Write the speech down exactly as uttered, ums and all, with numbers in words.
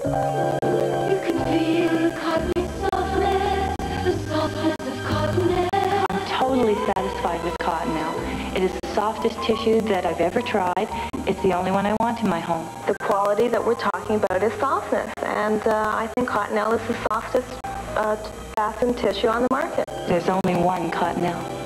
You can feel the cottony softness, the softness of Cottonelle. I'm totally satisfied with Cottonelle. It is the softest tissue that I've ever tried. It's the only one I want in my home. The quality that we're talking about is softness, and uh, I think Cottonelle is the softest uh, bathroom tissue on the market. There's only one Cottonelle.